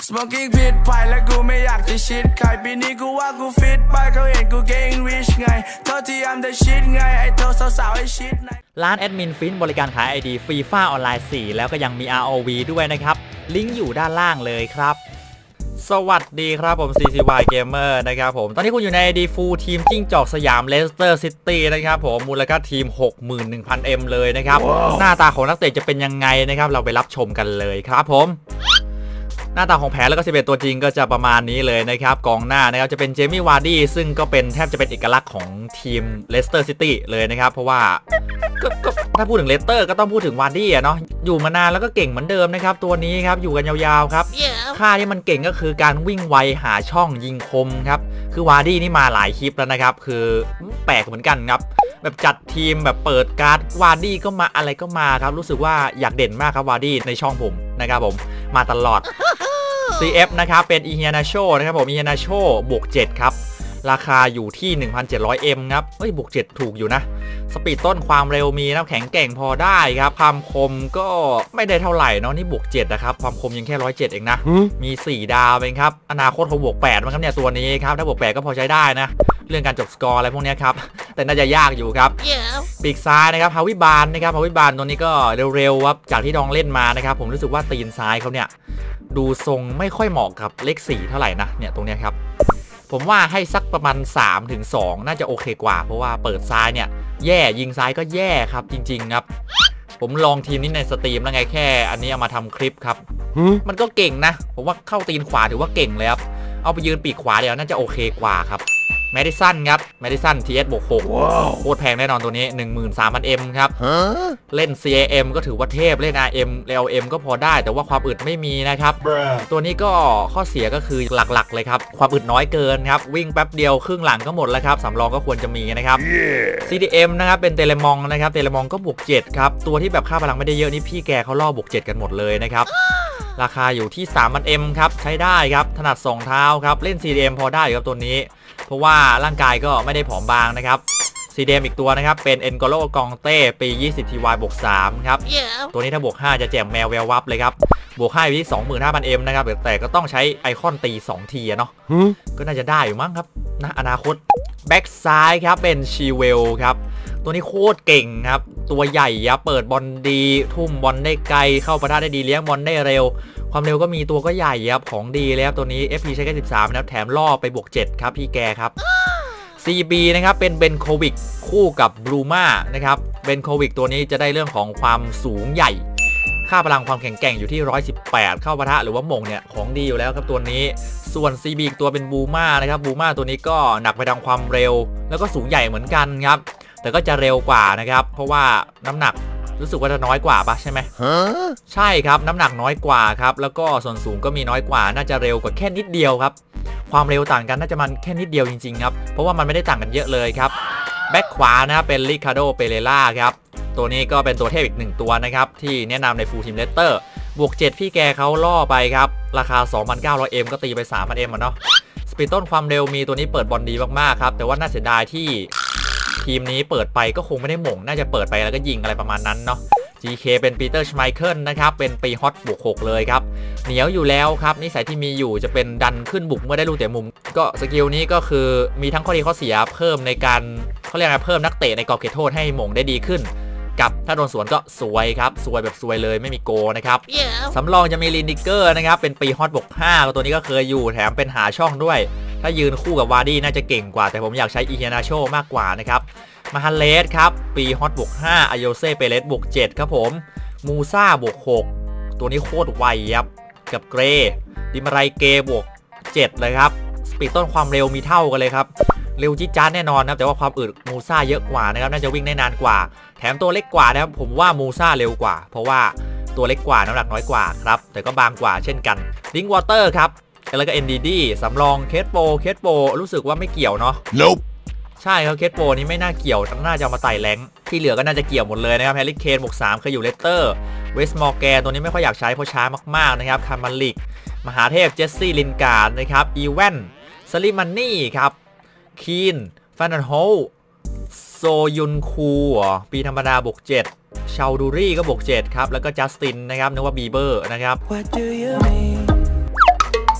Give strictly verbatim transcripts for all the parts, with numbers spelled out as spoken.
Smoking ผิดไปและกูไม่อยากจะชิดใครปีนี้กูว่ากูฟิตไปเขาเห็นกู getting rich ไงเท่าที่ I'm the shit ไงไอ้เธอสาวๆไอ้ชิดร้านแอดมินฟินบริการขาย ไอ ดี ฟีฟ่าออนไลน์สี่แล้วก็ยังมี อาร์ โอ วี ด้วยนะครับลิงก์อยู่ด้านล่างเลยครับสวัสดีครับผม ซี ซี วาย Gamer นะครับผมตอนนี้คุณอยู่ใน ไอ ดี Full ทีมจิ้งจอกสยามเลสเตอร์ซิตี้นะครับผมมูลค่าทีม หกหมื่นหนึ่งพัน เอ็ม เลยนะครับ wow. หน้าตาของนักเตะจะเป็นยังไงนะครับเราไปรับชมกันเลยครับผมหน้าตาของแผนแล้วก็สิบเอ็ดตัวจริงก็จะประมาณนี้เลยนะครับกองหน้านะครับจะเป็นเจมี่วาร์ดี้ซึ่งก็เป็นแทบจะเป็นเอกลักษณ์ของทีมเลสเตอร์ซิตี้เลยนะครับเพราะว่าก็ถ้าพูดถึงเลสเตอร์ก็ต้องพูดถึงวาร์ดี้อะเนาะอยู่มานานแล้วก็เก่งเหมือนเดิมนะครับตัวนี้ครับอยู่กันยาวๆครับ yeah. ค่าที่มันเก่งก็คือการวิ่งไวหาช่องยิงคมครับคือวาร์ดี้นี่มาหลายคลิปแล้วนะครับคือแปลกเหมือนกันครับแบบจัดทีมแบบเปิดการ์ดวาร์ดี้ก็มาอะไรก็มาครับรู้สึกว่าอยากเด่นมากครับวาร์ดี้ในช่องผมนะครับผมมาตลอดซี เอฟ นะครับเป็นอีเฮียนาโชนะครับผมอีเฮียนาโชบวกเจ็ดครับราคาอยู่ที่ หนึ่งพันเจ็ดร้อย เอ็ม ครับเฮ้ยบวกเจ็ดถูกอยู่นะสปีดต้นความเร็วมีน้ำแข็งแกร่งพอได้ครับความคมก็ไม่ได้เท่าไหร่เนาะนี่บวกเจ็ดนะครับความคมยังแค่หนึ่งร้อยเจ็ดเองนะมีสี่ดาวเองครับอนาคตเขาบวกแปดมั้งครับเนี่ยตัวนี้ครับถ้าบวกแปดก็พอใช้ได้นะเรื่องการจบสกอร์อะไรพวกนี้ครับแต่น่าจะยากอยู่ครับ yeah. ปีกซ้ายนะครับฮาวิบาลนะครับฮาวิบาลตัวนี้ก็เร็วๆครับจากที่ดองเล่นมานะครับผมรู้สึกว่าตีนซ้ายเขาเนี่ยดูทรงไม่ค่อยเหมาะกับเลขสี่เท่าไหร่นะเนี่ยตรงนี้ครับผมว่าให้สักประมาณ สามถึงสอง น่าจะโอเคกว่าเพราะว่าเปิดซ้ายเนี่ยแย่ยิงซ้ายก็แย่ครับจริงๆครับผมลองทีมนี้ในสตรีมแล้วไงแค่อันนี้เอามาทำคลิปครับมันก็เก่งนะผมว่าเข้าตีนขวาถือว่าเก่งเลยครับเอาไปยืนปีกขวาเดี๋ยวน่าจะโอเคกว่าครับแมดิสันครับแมดิสัน ที เอส บวกหกโคตรแพงแน่นอนตัวนี้ หนึ่งหมื่นสามพัน เอ็ม ครับเล่น ซี เอ เอ็ม ก็ถือว่าเทพเล่น อาร์ เอ็ม แอล เอ็ม ก็พอได้แต่ว่าความอึดไม่มีนะครับ ตัวนี้ก็ข้อเสียก็คือหลักๆเลยครับความอึดน้อยเกินครับวิ่งแป๊บเดียวครึ่งหลังก็หมดแล้วครับสำรองก็ควรจะมีนะครับ yeah. ซี ดี เอ็ม นะครับเป็นเตเลมองนะครับเตเลมองก็บวกเจ็ดครับตัวที่แบบค่าพลังไม่ได้เยอะนี่พี่แกเขาล่อบวกเจ็ดกันหมดเลยนะครับราคาอยู่ที่ สามพัน เอ็ม ครับใช้ได้ครับถนัดสองเท้าครับเล่น ซี ดี เอ็ม พอได้ครับตัวนี้เพราะว่าร่างกายก็ไม่ได้ผอมบางนะครับ ซี ดี เอ็ม อีกตัวนะครับเป็นเอ็นโกโลกองเต้ปี ยี่สิบ ที วาย บวกสามครับ yeah. ตัวนี้ถ้าบวกห้าจะแจมแมวแวววับเลยครับบวกห้าอยู่ที่ สองหมื่นห้าพัน เอ็ม นะครับแต่ก็ต้องใช้ไอคอนตีสองทีเนาะ hmm? ก็น่าจะได้อยู่มั้งครับนะอนาคตแบ็กซ้ายครับเป็นชีเวลครับตัวนี้โคตรเก่งครับตัวใหญ่ครับเปิดบอลดีทุ่มบอลได้ไกลเข้าประท่าได้ดีเลี้ยงบอลได้เร็วความเร็วก็มีตัวก็ใหญ่ครับของดีเลยครับตัวนี้ เอฟ พี ใช้แค่สิบสามนะครับแถมล่อไปบวกเจ็ดครับพี่แกครับ ซี บี นะครับเป็นเบนโควิกคู่กับบลูม่านะครับเบนโควิกตัวนี้จะได้เรื่องของความสูงใหญ่ค่าพลังความแข็งแกร่งอยู่ที่หนึ่งร้อยสิบแปดเข้าปะทะหรือว่าหม่งเนี่ยของดีอยู่แล้วครับตัวนี้ส่วน ซี บี ตัวเป็นบูม่านะครับบูม่าตัวนี้ก็หนักไปทางความเร็วแล้วก็สูงใหญ่เหมือนกันครับแต่ก็จะเร็วกว่านะครับเพราะว่าน้ำหนักรู้สึกว่าจะน้อยกว่าปะใช่ไหม huh? ใช่ครับน้ำหนักน้อยกว่าครับแล้วก็ส่วนสูงก็มีน้อยกว่าน่าจะเร็วกว่าแค่นิดเดียวครับความเร็วต่างกันน่าจะมันแค่นิดเดียวจริงๆครับเพราะว่ามันไม่ได้ต่างกันเยอะเลยครับแบ็คขวานะครับเป็นริคาร์โดเปเรล่าครับตัวนี้ก็เป็นตัวเทพอีกหนึ่งตัวนะครับที่แนะนำในฟูลทีมเลสเตอร์บวกเจ็ดพี่แกเขาล่อไปครับราคา สองพันเก้าร้อย เอ็ม ก็ตีไป สามพัน เอ็ม อ่ะเนาะสปีดต้นความเร็วมีตัวนี้เปิดบอลดีมากๆครับแต่ว่าน่าเสียดายที่ทีมนี้เปิดไปก็คงไม่ได้หม่งน่าจะเปิดไปแล้วก็ยิงอะไรประมาณนั้นเนาะ จี เค เป็นปีเตอร์ชไมเคิลนะครับเป็นปีฮอตบวกหกเลยครับเหนียวอยู่แล้วครับนิสัยที่มีอยู่จะเป็นดันขึ้นบุกเมื่อได้ลูกเตะมุมก็สกิลนี้ก็คือมีทั้งข้อดีข้อเสียเพิ่มในการเขาเรียกอะไรเพิ่มนักเตะในกรอบเขตโทษให้หม่งได้ดีขึ้นกับถ้าโดนสวนก็สวยครับสวยแบบสวยเลยไม่มีโกนะครับ yeah. สำรองจะมีลินดิเกอร์นะครับเป็นปีฮอตบวกห้าตัวนี้ก็เคยอยู่แถมเป็นหาช่องด้วยถ้ายืนคู่กับวาร์ดี้น่าจะเก่งกว่าแต่ผมอยากใช้อีเฮียนาโชมากกว่านะครับมาฮันเลสครับปีฮอตบวกห้าอโยเซ่เปเรสบวกเจ็ดครับผมมูซ่าบวกหกตัวนี้โคตรไวครับกับเกรดิมาไรเกบวกเจ็ดเลยครับสปีดต้นความเร็วมีเท่ากันเลยครับเร็วจิ๊ดจ๊าดแน่นอนนะแต่ว่าความอึดมูซ่าเยอะกว่านะครับน่าจะวิ่งได้นานกว่าแถมตัวเล็กกว่านะครับผมว่ามูซ่าเร็วกว่าเพราะว่าตัวเล็กกว่าน้ำหนักน้อยกว่าครับแต่ก็บางกว่าเช่นกันดิงวอเตอร์ครับแล้วก็ เอ็น ดี ดี สำรองเคสโปเคสโปรู้สึกว่าไม่เกี่ยวเนาะ nope. ใช่ครับเคสโปนี้ไม่น่าเกี่ยวน่าจะมาไต่แรงที่เหลือก็น่าจะเกี่ยวหมดเลยนะครับแฮร์รี่เคนบวกสามเคยอยู่เลสเตอร์เวสต์มอร์แกนตัวนี้ไม่ค่อยอยากใช้เพราะช้ามากๆนะครับคาร์มาลิกมหาเทพเจสซี่ลินการ์ดนะครับอีแวนสลิมันนี่ครับคีนฟานนันโฮโซยุนคูปีธรรมดาบวกเจ็ดชาวดูรี่ก็บวกเจ็ดครับแล้วก็จัสตินนะครับนึกว่าบีเบอร์นะครับ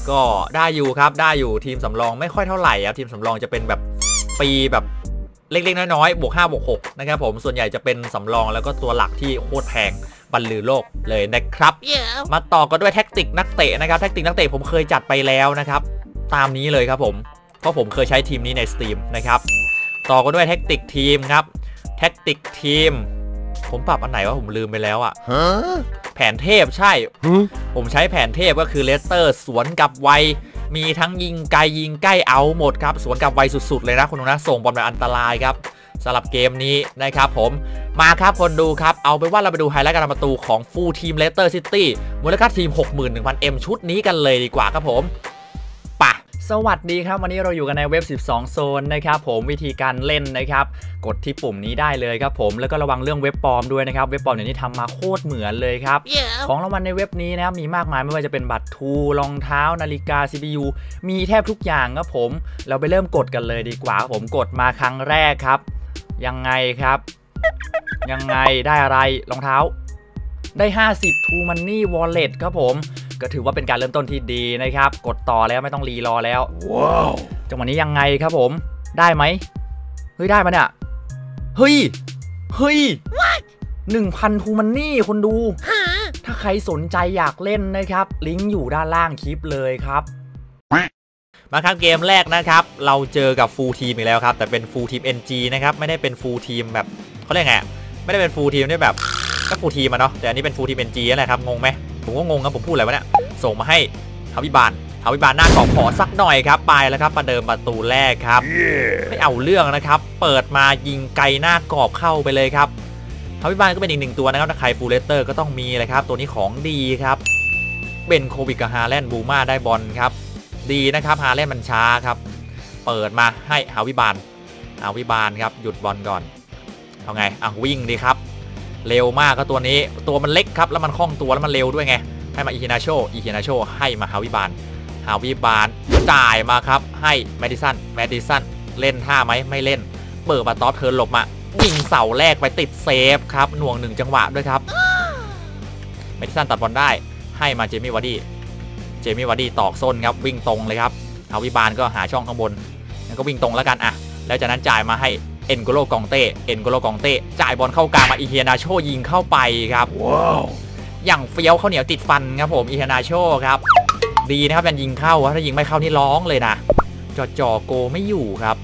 ก็ได้อยู่ครับได้อยู่ทีมสำรองไม่ค่อยเท่าไหร่ครับทีมสำรองจะเป็นแบบปีแบบเล็กๆน้อยๆบวกห้าบวกหกนะครับผมส่วนใหญ่จะเป็นสำรองแล้วก็ตัวหลักที่โคตรแพงบรรลือโลกเลยนะครับ yeah. มาต่อกันด้วยแท็กติกนักเตะนะครับแท็กติกนักเตะผมเคยจัดไปแล้วนะครับตามนี้เลยครับผมเพราะผมเคยใช้ทีมนี้ใน Steam นะครับต่อกันด้วยแท็กติกทีมครับแท็กติกทีมผมปรับอันไหนวะผมลืมไปแล้วอะ huh? แผนเทพใช่ huh? ผมใช้แผนเทพก็คือเลสเตอร์สวนกับไวมีทั้งยิงไกลยิงใกล้เอาหมดครับสวนกับไวสุดๆเลยนะคุณนะส่งบอลแบบอันตรายครับสำหรับเกมนี้นะครับผมมาครับคนดูครับเอาไปว่าเราไปดูไฮไลท์การทำประตูของฟูลทีมเลสเตอร์ซิตี้มูลค่าทีม หกหมื่นหนึ่งพันเอ็ม ชุดนี้กันเลยดีกว่าครับผมป่ะสวัสดีครับวันนี้เราอยู่กันในเว็บสิบสองโซนนะครับผมวิธีการเล่นนะครับกดที่ปุ่มนี้ได้เลยครับผมแล้วก็ระวังเรื่องเว็บปลอมด้วยนะครับเว็บปลอมเดี๋ยวนี้ทำมาโคตรเหมือนเลยครับ yeah. ของรางวัลในเว็บนี้นะครับมีมากมายไม่ว่าจะเป็นบัตรทูรองเท้านาฬิกา ซี พี ยู มีแทบทุกอย่างครับผมเราไปเริ่มกดกันเลยดีกว่าผมกดมาครั้งแรกครับยังไงครับยังไงได้อะไรรองเท้าได้ห้าสิบ True Money Wallet ครับผมก็ถือว่าเป็นการเริ่มต้นที่ดีนะครับกดต่อแล้วไม่ต้องรีรอแล้วว้าวจังหวะนี้ยังไงครับผมได้ไหมเฮ้ยได้มาเนี่ยเฮ้ยเฮ้ย หนึ่งพัน True Money คนดูถ้าใครสนใจอยากเล่นนะครับลิงก์อยู่ด้านล่างคลิปเลยครับมาครับเกมแรกนะครับเราเจอกับฟูลทีมอีกแล้วครับแต่เป็นฟูลทีม เอ็น จี นะครับไม่ได้เป็นฟูลทีมแบบเขาเรียกไงไม่ได้เป็นฟูลทีมได้แบบก็ฟูลทีมอะเนาะแต่อันนี้เป็นฟูลทีม เอ็น จี นั่นแหละครับงงไหมผมก็งงครับผมพูดอะไรวะเนี่ยส่งมาให้ฮาวิบานฮาวิบานหน้ากรอบขอสักหน่อยครับไปแล้วครับประเดิมประตูแรกครับ yeah. ไม่เอาเรื่องนะครับเปิดมายิงไกลหน้ากรอบเข้าไปเลยครับฮาวิบานก็เป็นอีกหนึ่งตัวนะครับถ้าใครฟูลเลสเตอร์ก็ต้องมีเลยครับตัวนี้ของดีครับเบนโควิกกับฮาแลนด์บูม่าได้บอลครับดีนะครับฮาแลนด์มันช้าครับเปิดมาให้ฮาวิบานฮาวิบานครับหยุดบอลก่อนเอาไงอ่ะวิ่งดีครับเร็วมากก็ตัวนี้ตัวมันเล็กครับแล้วมันคล่องตัวแล้วมันเร็วด้วยไงให้มาอิฮินาโชอิฮินาโชให้มาฮาวิบานฮาวิบานจ่ายมาครับให้แมดิสันแมดิสันเล่นท่าไหมไม่เล่นเปิดมาต๊อปเทิร์นหลบมายิงเสาแรกไปติดเซฟครับหน่วงหนึ่งจังหวะด้วยครับแมดิสันตัดบอลได้ให้มาเจมี่วาร์ดี้เจมี่วาร์ดี้ตอกส้นครับวิ่งตรงเลยครับฮาวิบานก็หาช่องข้างบนแล้วก็วิ่งตรงแล้วกันอ่ะแล้วจากนั้นจ่ายมาให้เอ็นโกโลกองเต้เอ็นโกโลกองเต้จ่ายบอลเข้ากลางมาอิเฮียนาโชยิงเข้าไปครับว้าวอย่างเฟี้ยวข้าวเหนียวติดฟันครับผมอิเฮียนาโชครับดีนะครับมันยิงเข้าถ้ายิงไม่เข้านี่ร้องเลยนะจอจ่อโกไม่อยู่ครับ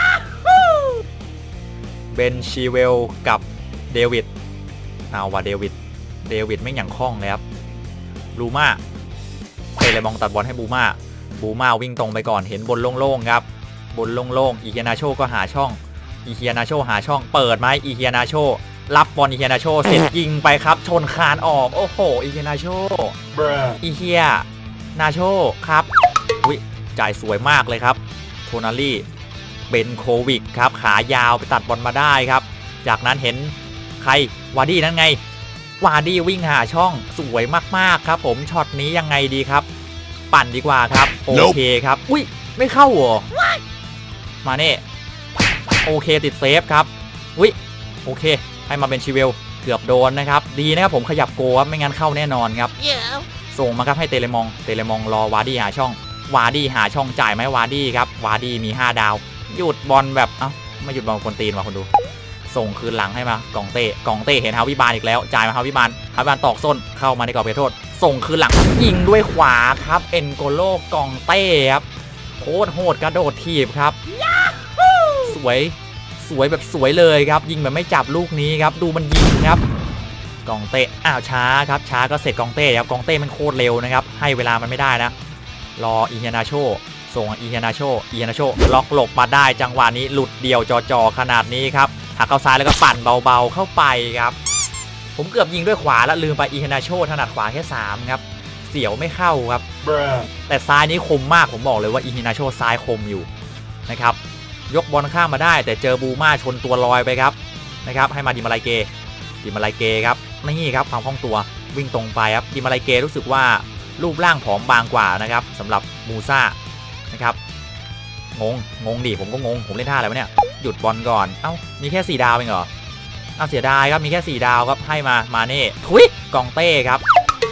เบนชีเวลกับเดวิดเอาว่าเดวิดเดวิดไม่อย่างคล่องเลยครับบูม่าเตะเลยมองตัดบอลให้บูม่าบูม่าวิ่งตรงไปก่อนเห็นบนโล่งๆครับบนโล่งๆอิเฮียนาโชก็หาช่องอีเฮียนาโชหาช่องเปิดไหมอีเฮียนาโชรับบอลอีเฮียนาโชเสร็จยิงไปครับชนคานออกโอ้โหอีเฮียนาโชอีเฮียนาโชครับอุ้ยจ่ายสวยมากเลยครับโทนาลี่เบนโควิกครับขายาวไปตัดบอลมาได้ครับจากนั้นเห็นใครวาร์ดี้นั่นไงวาร์ดี้วิ่งหาช่องสวยมากๆครับผมช็อตนี้ยังไงดีครับปั่นดีกว่าครับโอเคครับอุ้ยไม่เข้าเหรอมาเน่โอเคติดเซฟครับวิโอเคให้มาเป็นชิเวลเกือบโดนนะครับดีนะครับผมขยับโกครับไม่งั้นเข้าแน่นอนครับ yeah. ส่งมาครับให้เตเลมองเตเลมองรอวาร์ดี้หาช่องวาร์ดี้หาช่องจ่ายไหมวาร์ดี้ครับวาร์ดี้มีห้าดาวหยุดบอลแบบเอ้าไม่หยุดบอลคนตีนมาคนดูส่งคืนหลังให้มากองเต้กองเต้เห็นฮาวิบานอีกแล้วจ่ายมาฮาวิบานฮาวิบานตอกส้นเข้ามาในกรอบเขตโทษส่งคืนหลังยิงด้วยขวาครับเอ็นโกโลกองเต้ครับโคตรโหดกระโดดถีบครับสวยสวยแบบสวยเลยครับยิงแบบไม่จับลูกนี้ครับดูมันยิงครับกองเต้อ้าวช้าครับช้าก็เสร็จกองเต้ครับกองเต้มันโคตรเร็วนะครับให้เวลามันไม่ได้นะรออีเฮียนาโชส่งอีเฮียนาโชอีเฮียนาโชล็อกหลบมาได้จังหวะนี้หลุดเดี่ยวจอๆขนาดนี้ครับหักเข้าซ้ายแล้วก็ปั่นเบาๆเข้าไปครับผมเกือบยิงด้วยขวาแล้วลืมไปอีเฮียนาโชถนัดขวาแค่สามครับเสียวไม่เข้าครับแต่ซ้ายนี้คมมากผมบอกเลยว่าอีเฮียนาโชซ้ายคมอยู่นะครับยกบอลข้ามมาได้แต่เจอบูม่าชนตัวลอยไปครับนะครับให้มาดิมาไลเกดิมาไลเกครับนี่ครับความคล่องตัววิ่งตรงไปครับดิมาไลเกรู้สึกว่ารูปร่างผอมบางกว่านะครับสำหรับมูซ่านะครับงงงงดิผมก็งงผมเล่นท่าอะไรวะเนี่ยหยุดบอลก่อนเอ้ามีแค่สี่ดาวเองเหรอเอาเสียดายครับมีแค่สี่ดาวครับให้มามาเน่ทุยกองเต้ครับ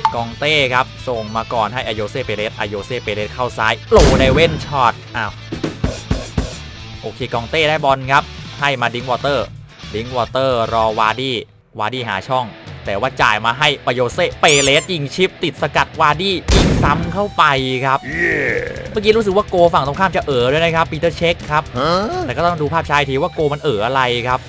กองเต้ครับส่งมาก่อนให้อโยเซ่เปเรสอโยเซ่เปเรสเข้าซ้ายโลไดเว่นช็อตอ้าวโอเคกองเต้ได้บอลครับให้มาดิงวอเตอร์ดิงวอเตอร์รอวาร์ดี้วาร์ดี้หาช่องแต่ว่าจ่ายมาให้อโยเซ่เปเรสยิงชิปติดสกัดวาร์ดี้ยิงซ้ำเข้าไปครับ yeah. เมื่อกี้รู้สึกว่าโกฝั่งตรงข้ามจะเอ๋อด้วยนะครับปีเตอร์เช็คครับ huh? แต่ก็ต้องดูภาพช้าทีว่าโกมันเอ๋ออะไรครับ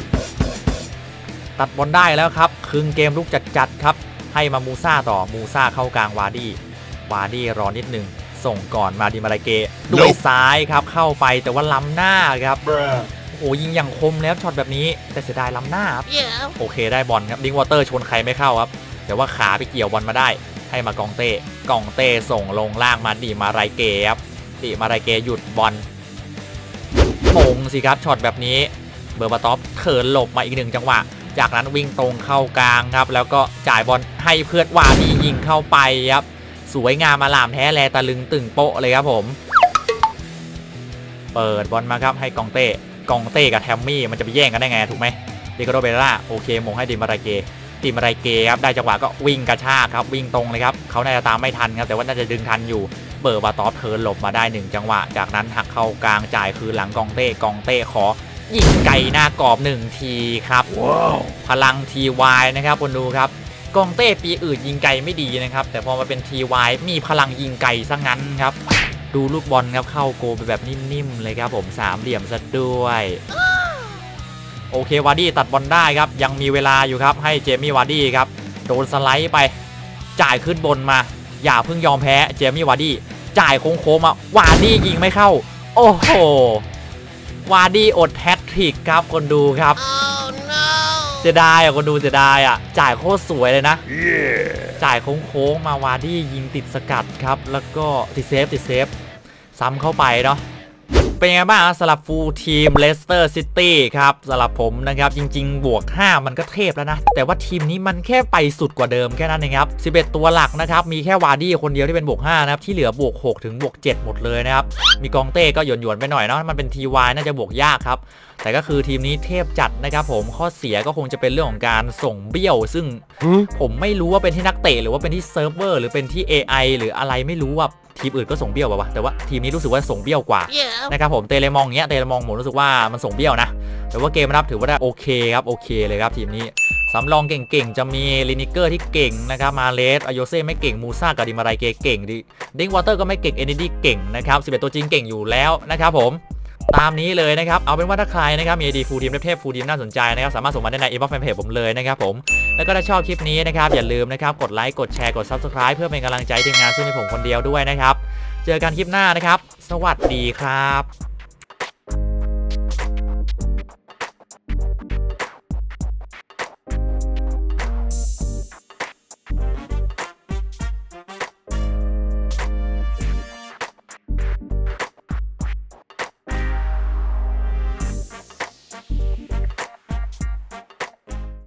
ตัดบอลได้แล้วครับครึ่งเกมลุกจัดๆครับให้มามูซ่าต่อมูซ่าเข้ากลางวาร์ดี้วาร์ดี้รอนิดนึงส่งก่อนมาดิมาราเกด้วยซ้ายครับเข้าไปแต่ว่าล้ำหน้าครับ Bruh. โอ้โหยิงอย่างคมแล้วช็อตแบบนี้แต่เสียดายล้ำหน้าครับ yeah. โอเคได้บอลครับดิงวอเตอร์ชนใครไม่เข้าครับแต่ว่าขาไปเกี่ยวบอลมาได้ให้มากองเต้กองเต้ส่งลงล่างมาดิมาราเกครับดิมาราเกหยุดบอลมงสิครับช็อตแบบนี้เบอร์บาท็อปเถินหลบมาอีกหนึ่งจังหวะจากนั้นวิ่งตรงเข้ากลางครับแล้วก็จ่ายบอลให้เพื่อนวาร์ดี้ยิงเข้าไปครับสวยงามมาลามแท้แลตะลึงตึงโป๊ะเลยครับผมเปิดบอลมาครับให้กองเต้กองเต้กับแทมมี่มันจะไปแย่งกันได้ไงถูกไหมดิโกโดเบล่าโอเคมงให้ดิมาราเกดิมาราเกครับได้จังหวะก็วิ่งกระชากครับวิ่งตรงเลยครับเขาน่าจะตามไม่ทันครับแต่ว่าน่าจะดึงทันอยู่เบอร์บาท็อปเทิร์นหลบมาได้หนึ่งจังหวะจากนั้นหักเข้ากลางจ่ายคืนหลังกองเต้กองเต้ขอยิงไก่หน้ากรอบหนึ่งทีครับ wow. พลังทีวายนะครับคนดูครับกองเต้ปีอื่นยิงไก่ไม่ดีนะครับแต่พอมาเป็นทีวายมีพลังยิงไก่ซะงั้นครับดูลูกบอลครับเข้าโกไปแบบนิ่มๆเลยครับผมสามเหลี่ยมซะด้วยโอเควาร์ดี้ตัดบอลได้ครับยังมีเวลาอยู่ครับให้เจมี่วาร์ดี้ครับโดนสไลด์ไปจ่ายขึ้นบนมาอย่าเพิ่งยอมแพ้เจมี่วาร์ดี้จ่ายโค้งๆมาวาร์ดี้ยิงไม่เข้าโอ้โหวาร์ดี้อดแฮตทริกครับคนดูครับ oh, no. เสียดายอ่ะคนดูเสียดายอ่ะจ่ายโคตรสวยเลยนะ yeah. จ่ายโค้งๆมาวาร์ดี้ยิงติดสกัดครับแล้วก็ติดเซฟติดเซฟซ้ำเข้าไปเนาะเป็นยังไงบ้างสำหรับฟูลทีมเลสเตอร์ซิตี้ครับสำหรับผมนะครับจริงๆบวกห้ามันก็เทพแล้วนะแต่ว่าทีมนี้มันแค่ไปสุดกว่าเดิมแค่นั้นเองครับสิบเอ็ดตัวหลักนะครับมีแค่วาร์ดี้คนเดียวที่เป็นบวกห้านะครับที่เหลือบวกหกถึงบวกเจ็ดหมดเลยนะครับมีกองเต้ก็หยวนๆไปหน่อยเนาะมันเป็นทีวายน่าจะบวกยากครับแต่ก็คือทีมนี้เทพจัดนะครับผมข้อเสียก็คงจะเป็นเรื่องของการส่งเบี้ยวซึ่งผมไม่รู้ว่าเป็นที่นักเตะหรือว่าเป็นที่เซิร์ฟเวอร์หรือเป็นที่ เอ ไอ หรืออะไรไม่รู้ว่าทีมอื่นก็ส่งเบี้ยวป่ะวะแต่ว่าทีมนี้รู้สึกว่าส่งเบี้ยวกว่า yeah. นะครับผมเตเลมองเงี้ยเตเลมองผมรู้สึกว่ามันส่งเบี้ยวนะแต่ว่าเกมรับถือว่าได้โอเคครับโอเคเลยครับทีมนี้สำรองเก่งๆจะมีลินิเกอร์ที่เก่งนะครับมาเลสอโยเซ่ไม่เก่งมูซ่ากับดิมาราเกเก่งดิดิงวอเตอร์ก็ไม่เก่งเอเนดี้เก่งนะครับสิบเอ็ดตัวจริงเก่งอยู่แล้วนะครับผมตามนี้เลยนะครับเอาเป็นว่าถ้าใครนะครับมีไอดีฟูลทีมเทพฟูลทีมน่าสนใจนะครับสามารถส่งมาได้ในอินบ็อกซ์แฟนเพจผมเลยนะครับผมแล้วก็ถ้าชอบคลิปนี้นะครับอย่าลืมนะครับกดไลค์กดแชร์กด ซับสไครบ์ เพื่อเป็นกำลังใจทีมงานซึ่งมีผมคนเดียวด้วยนะครับเจอกันคลิปหน้านะครับสวัสดีครับ